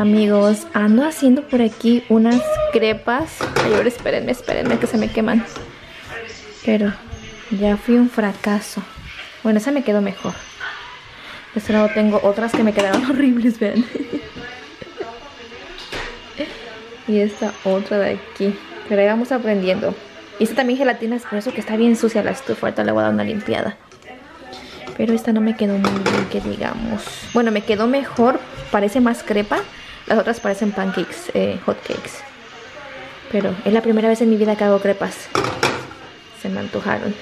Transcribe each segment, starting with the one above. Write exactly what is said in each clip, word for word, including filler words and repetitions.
Amigos, ando haciendo por aquí unas crepas. Ay, ahora espérenme, espérenme que se me queman. Pero ya fui un fracaso. Bueno, esa me quedó mejor. De este lado tengo otras que me quedaron horribles, vean. Y esta otra de aquí. Pero ahí vamos aprendiendo. Y esta también gelatina, es por eso que está bien sucia la estufa. Ahorita le voy a dar una limpiada. Pero esta no me quedó muy bien, que digamos. Bueno, me quedó mejor. Parece más crepa. Las otras parecen pancakes, eh, hot cakes. Pero es la primera vez en mi vida que hago crepas. Se me antojaron.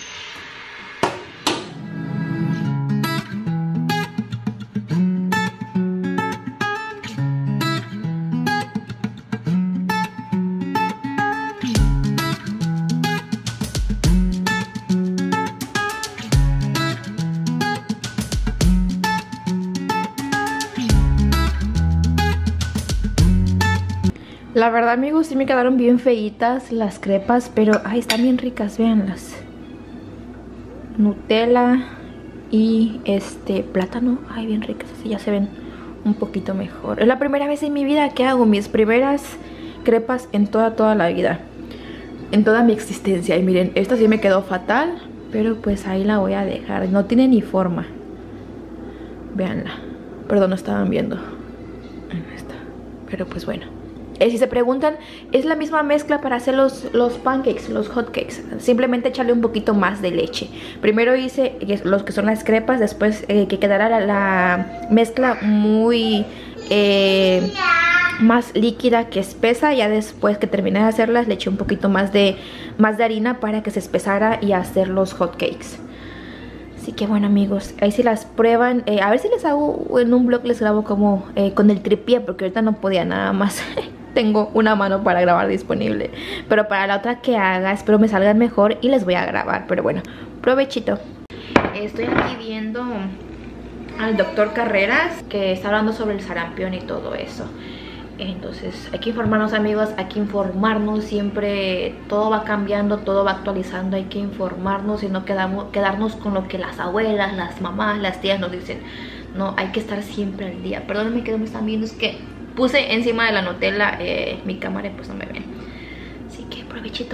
La verdad, amigos, sí me quedaron bien feitas las crepas, pero ay, están bien ricas, véanlas. Nutella y este plátano, ay, bien ricas, así ya se ven un poquito mejor. Es la primera vez en mi vida que hago mis primeras crepas en toda, toda la vida. En toda mi existencia. Y miren, esta sí me quedó fatal, pero pues ahí la voy a dejar. No tiene ni forma. Véanla. Perdón, no estaban viendo. Ahí está. Pero pues bueno. Eh, si se preguntan, es la misma mezcla para hacer los, los pancakes, los hotcakes. Simplemente echarle un poquito más de leche. Primero hice los que son las crepas, después eh, que quedara la, la mezcla muy eh, más líquida que espesa. Ya después que terminé de hacerlas, le eché un poquito más de, más de harina para que se espesara y hacer los hotcakes. Así que bueno, amigos, ahí si las prueban, eh, a ver si les hago en un vlog, les grabo como eh, con el tripié, porque ahorita no podía nada más. Tengo una mano para grabar disponible. Pero para la otra que haga, espero me salgan mejor y les voy a grabar. Pero bueno, provechito. Estoy aquí viendo al doctor Carreras, que está hablando sobre el sarampión y todo eso. Entonces hay que informarnos, amigos, hay que informarnos. Siempre todo va cambiando, todo va actualizando. Hay que informarnos y no quedamos, quedarnos con lo que las abuelas, las mamás, las tías nos dicen. No, hay que estar siempre al día. Perdónenme que no me están viendo, es que puse encima de la Nutella eh, mi cámara y pues no me ven. Así que provechito.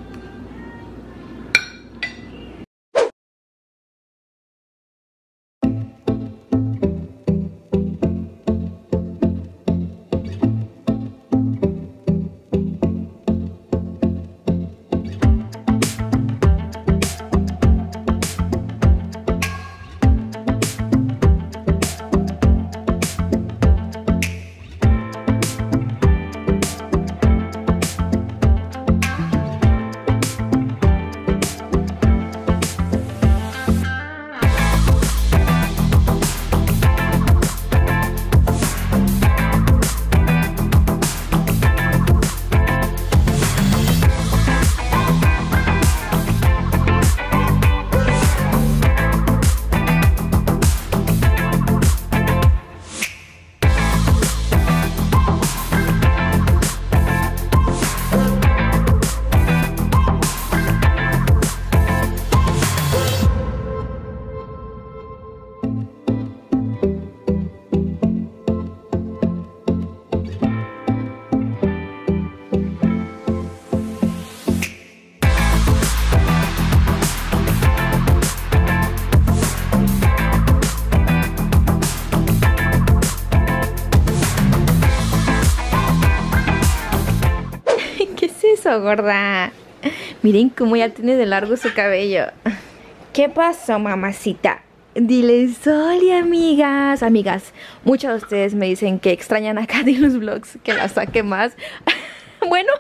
Gorda, miren cómo ya tiene de largo su cabello. ¿Qué pasó, mamacita? Dile Soli, amigas. Amigas, muchos de ustedes me dicen que extrañan a Katy en los vlogs, que la saque más. Bueno.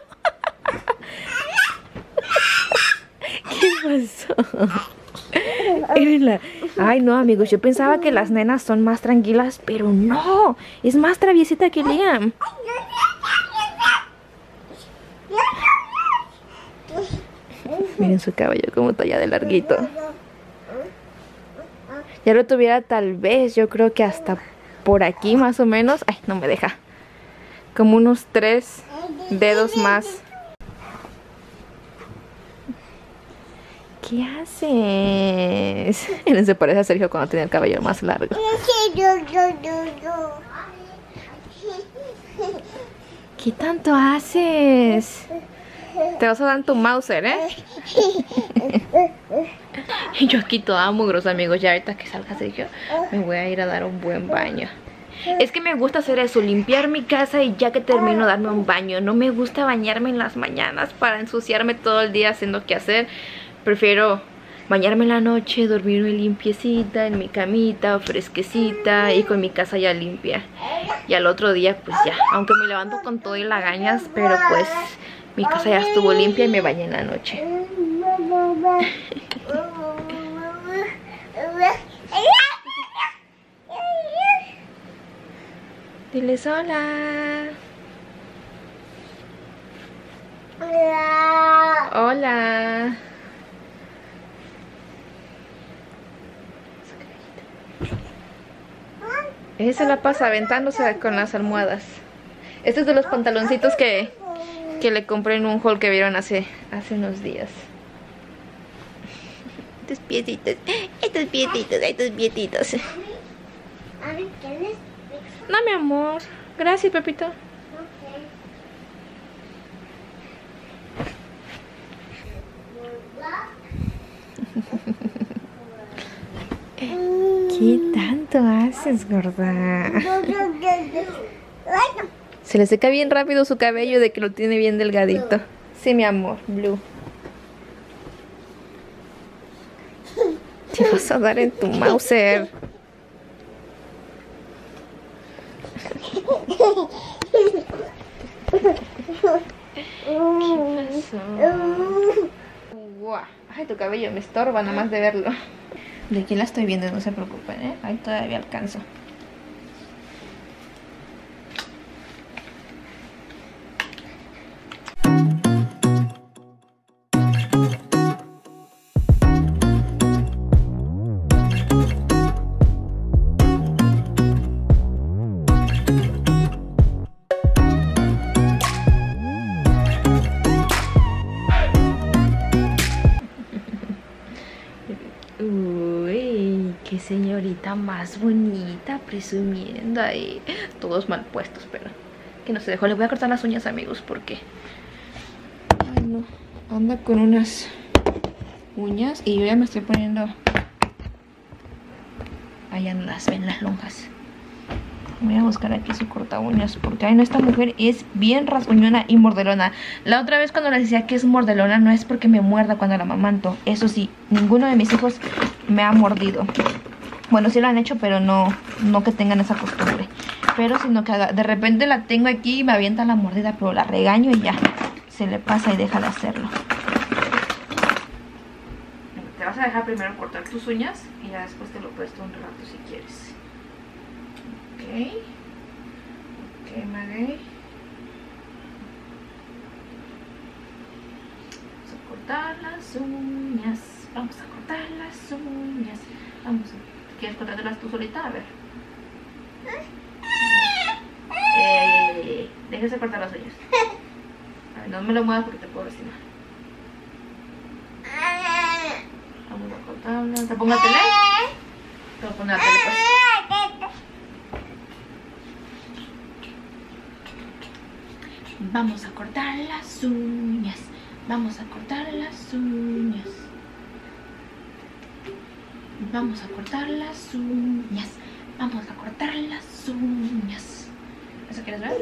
¿Qué pasó? Ay, no, amigos, yo pensaba que las nenas son más tranquilas, pero no, es más traviesita que Liam. Miren su cabello como está ya de larguito. Ya lo tuviera tal vez, yo creo que hasta por aquí más o menos. Ay, no me deja. Como unos tres dedos más. ¿Qué haces? Miren, se parece a Sergio cuando tiene el cabello más largo. ¿Qué tanto haces? Te vas a dar tu Mauser, ¿eh? Y yo aquí toda mugrosa, amigos. Ya ahorita que salga Sergio, me voy a ir a dar un buen baño. Es que me gusta hacer eso, limpiar mi casa y ya que termino darme un baño. No me gusta bañarme en las mañanas para ensuciarme todo el día haciendo qué hacer. Prefiero bañarme en la noche, dormirme limpiecita en mi camita, fresquecita y con mi casa ya limpia. Y al otro día pues ya, aunque me levanto con todo y lagañas, pero pues mi casa ya estuvo limpia y me bañé en la noche. Diles hola. Hola. Hola. Ella se la pasa aventándose con las almohadas. Este es de los pantaloncitos que, que le compré en un haul que vieron hace, hace unos días. Estos piecitos, estos piecitos, estos piecitos. No, mi amor. Gracias, Pepito. ¿Qué tanto haces, gorda? Se le seca bien rápido su cabello de que lo tiene bien delgadito. Sí, mi amor, Blue. Te vas a dar en tu Mauser. ¿Qué pasó? Wow. Ay, tu cabello me estorba nada más de verlo. De aquí la estoy viendo, no se preocupen, ¿eh? Ahí todavía alcanzo. Uy, qué señorita más bonita, presumiendo ahí. Todos mal puestos, pero que no se dejó. Le voy a cortar las uñas, amigos, porque ay, no, anda con unas uñas y yo ya me estoy poniendo. Allá no las ven las lonjas. Voy a buscar aquí su corta uñas, porque ay, no, esta mujer es bien rasguñona y mordelona. La otra vez cuando les decía que es mordelona, no es porque me muerda cuando la amamanto. Eso sí, ninguno de mis hijos me ha mordido. Bueno, sí lo han hecho, pero no, no que tengan esa costumbre. Pero sino que haga, de repente la tengo aquí y me avienta la mordida, pero la regaño y ya se le pasa y deja de hacerlo. Te vas a dejar primero cortar tus uñas y ya después te lo presto un rato si quieres. Ok, ok, Maggie. Vamos a cortar las uñas. Vamos a cortar las uñas. Vamos a... ¿Quieres cortártelas tú solita? A ver. Eh, déjese cortar las uñas. A ver, no me lo muevas porque te puedo lastimar. Vamos a cortarlas. ¿Te pongo la tele? Te voy a poner la tele, pues. Vamos a cortar las uñas. Vamos a cortar las uñas. Vamos a cortar las uñas. Vamos a cortar las uñas. ¿Eso quieres ver?